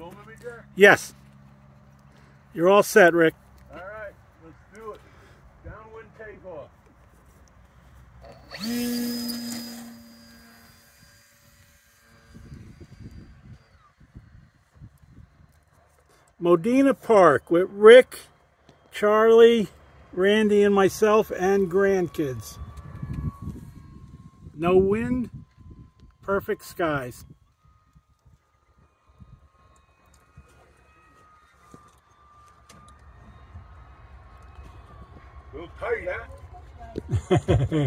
filming me, Jack? Yes. You're all set, Rick. All right, let's do it. Downwind takeoff. Modena Park with Rick, Charlie, Randy, and myself and grandkids. No wind, perfect skies. A little tight, huh?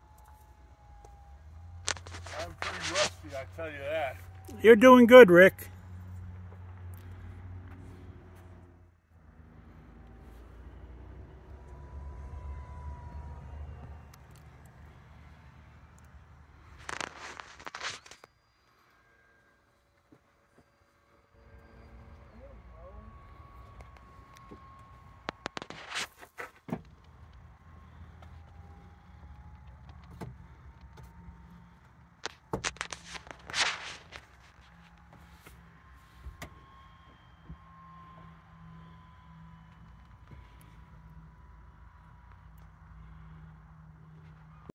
I'm pretty rusty, I tell you that. You're doing good, Rick.